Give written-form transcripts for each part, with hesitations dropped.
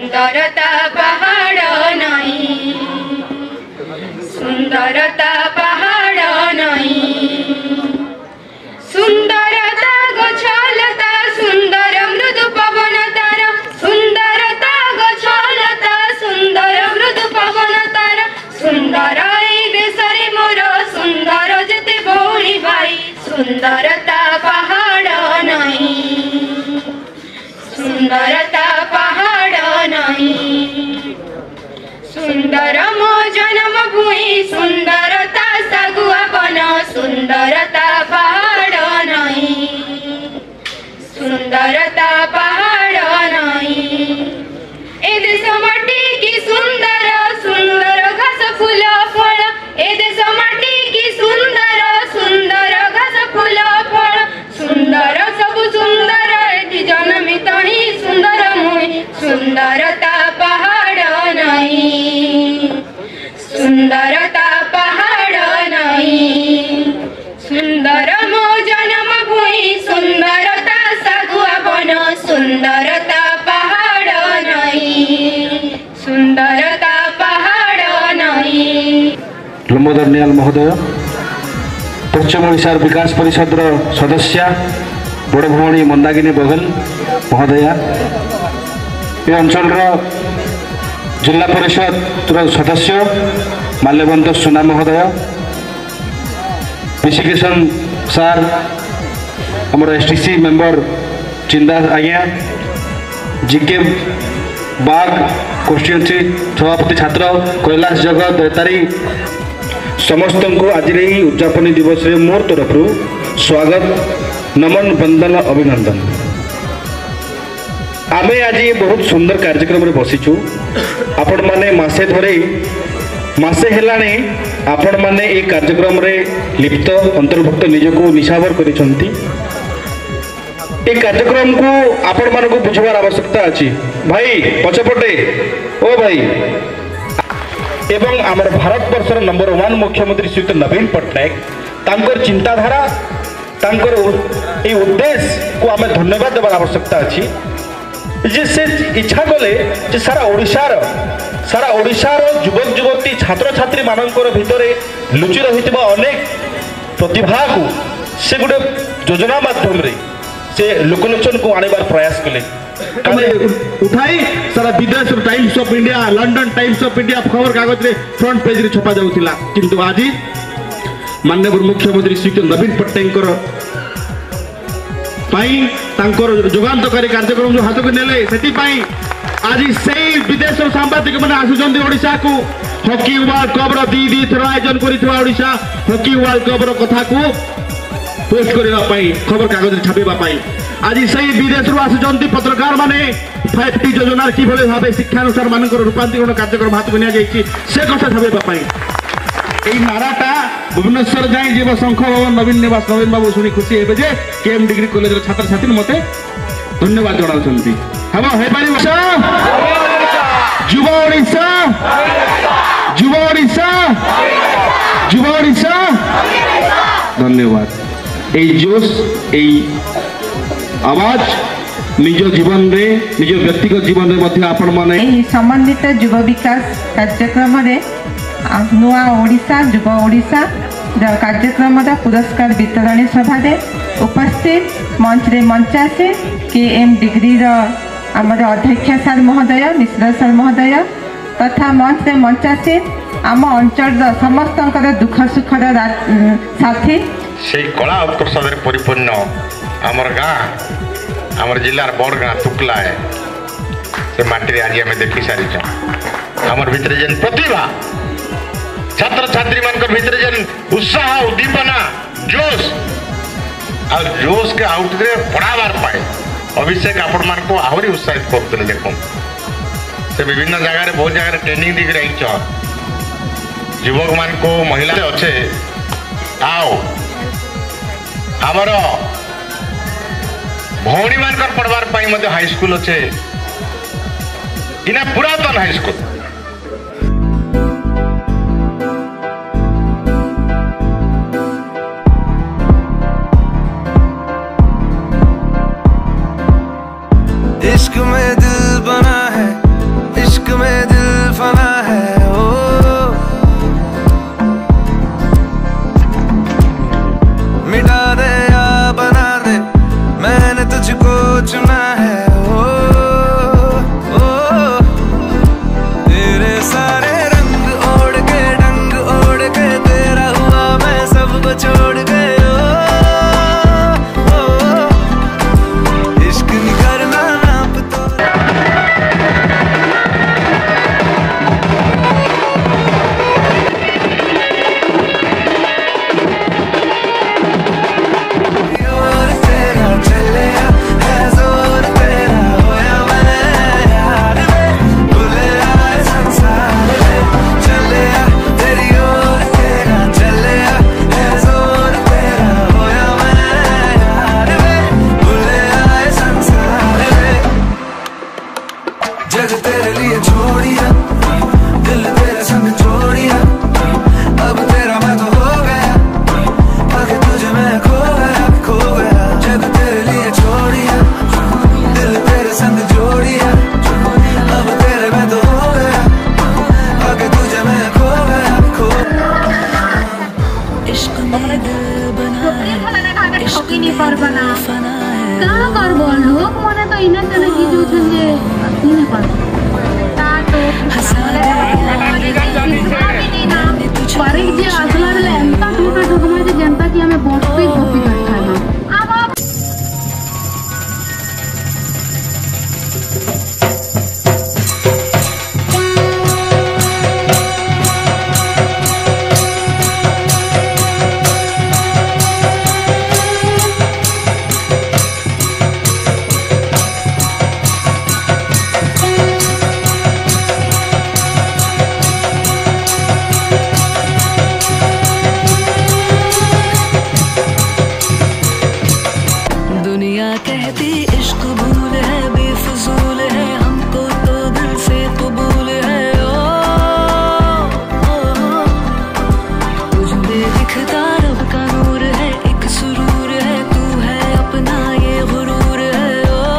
सुंदरता पहाड़ नहीं, सुंदरता पहाड़ नहीं, सुंदरता गछलता सुंदर मृदु पवन तार, सुंदरता गछलता सुंदर मृदु पवन तार, सुंदर ए देशरे मोर सुंदर जेते भौणी भाई, सुंदरता पहाड़ नहीं, सुंदरता पहाड़ नहीं, सुंदर मो जन्म भूमि सुंदरता सगुआ बन, सुंदरता पहाड़ नहीं, सुंदरता पहाड़ नहीं, ए देश माटी की सुंदर सुंदर घास फूल फल, ए देश माटी की सुंदर सुंदर घास फूल फल, सुंदर सब सुंदर एति जन्मित ही सुंदर मुई, सुंदरता पहाड़ नहीं, सुंदरता पहाड़ नहीं, सुंदर मो जन्म भूमि सुंदरता सगुआ बन, सुंदरता पहाड़ नहीं, सुंदरता पहाड़ नहीं। लंबोदर नियाल महोदय पश्चिम ओडिशा विकास परिषद सदस्य बड़ भौणी मंदाकिनी बघेल महोदया, ये अंचल जिला परिषद सदस्य माल्यवंत सुना महोदय, विशिकेशन सार आमर एसटीसी मेंबर चिंदा आज्ञा, जीके बाग कन्स्टिट्यूएंसी सभापति छात्र कैलाश जगत बेतारी, समस्त को आज उद्यापनी दिवस रे मोर तरफ स्वागत नमन वंदन अभिनंदन। आमे आज बहुत सुंदर कार्यक्रम रे बसीचु, आपण माने मासे धरे मासे हेलाने आपण माने ए कार्यक्रम रे लिप्त अंतर्भुक्त निजको निशावर करिसंती। ए कार्यक्रम को आपण मानको बुझवार आवश्यकता अछि भाई, पछपटे ओ भाई एवं आमर भारत वर्षर नंबर 1 मुख्यमंत्री श्रीयुत नवीन पट्टनायक तांकर चिंताधारा तांकर ए उद्देश्य को आम धन्यवाद देवार आवश्यकता अछि जे से इच्छा कले जे सारा ओडिशार युवक युवती छात्र छात्री मानकर भितर लुचि रहितबा अनेक प्रतिभा को से गोटे योजना माध्यम रे से लोकलोचन को आनेबार प्रयास कले, उठाई सारा विदेश Times of India, London Times of India खबर कागज रे फ्रंट पेज रे छपा जाउथिला, किंतु आज माननीय मुख्यमंत्री श्री नवीन पट्टनायक जोगानकारी कार्यक्रम जो हाथ को नेले से आज से विदेश सांबादिक मैंने आसुंच ओडिशा को हॉकी वर्ल्ड कप दी थर आयोजन करा हॉकी वर्ल्ड कप कथा को पोस्ट करने खबर कागज छापाई आज से विदेश आसुंच पत्रकार माने 5T योजना कि भाव शिक्षानुसार मान रूपांतरण कार्यक्रम हाथ को नि से कथा छापाई यही नाराटा भुवनेश्वर जाए जीव शंख भवन नवीन निवास नवीन बाबू शुणी खुशी हे जे केएम डिग्री कॉलेज छात्र छात्री मते धन्यवाद जनाउछंती। हम हे पारि युव ओडिशा युव ओडिशा युव ओडिशा धन्यवाद। ए जोश ए आवाज निज जीवन रे निज व्यक्तिगत जीवन रे मध्य आपण माने संबंधित युव विकास कार्यक्रम रे नुआ ओडिशा युव ओडिशा कार्यक्रम पुरस्कार वितरण सभा उपस्थित मंच रे मंचासी केएम डिग्री आमर अध्यक्ष सार महोदय मिश्र सार महोदय तथा मंच रे मंचासी आम अंचल समस्त दुख सुखर साथी से कला उत्कर्ष परिपूर्ण आमर गाँ आमर जिलार बड़ गाँ तुकला है से माटी आज आम देखी सारी आमर भितर जेन प्रतिभा छात्र छात्री मान भितर जेन उत्साह उद्दीपना जोश आ जोश के आउटे पढ़ाबार पाए अभिषेक आपण मान को आहरी उत्साहित करते देख से विभिन्न जगह बहुत जगह ट्रेनिंग दी युवक मान को महिला अच्छे आओ आमर भौणी मान पढ़वार हाई स्कूल अच्छे इना पुरातन हाई स्कूल इश्क में दिल बना है नहीं पारबना का करबो लोग मने तो इना तने की जोछन जे नहीं पारबो ता तो पारे जे असला रे एंता ठोका ठोकमा जे जनता की हमें बस्ती बस्ती करता है अब कहती इश्क भूल है बेफजूल है हमको तो दिल से कबूल है तुझ में दिखता रब का नूर है एक सुरूर है तू है अपना ये गुरूर है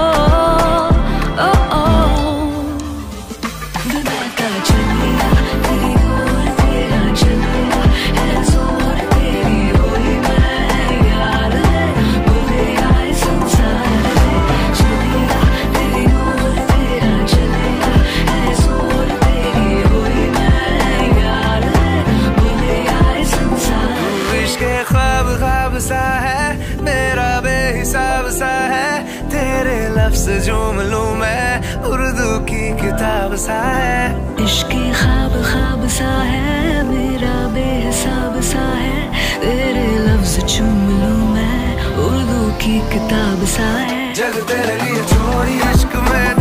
दुनिया का चलिया तेरी ओर तेरा चलिया है जोर तेरी होई मैं यार है बोले आए सा है मेरा बेहिसाब सा है तेरे लफ्ज़ झूम लूं मैं उर्दू की किताब सा है इश्क़ ख्वाब ख्वाब सा है मेरा बेहिसाब सा है तेरे लफ्ज़ चूम लूं मैं उर्दू की किताब सा है जग तेरे लिए छोड़ी इश्क में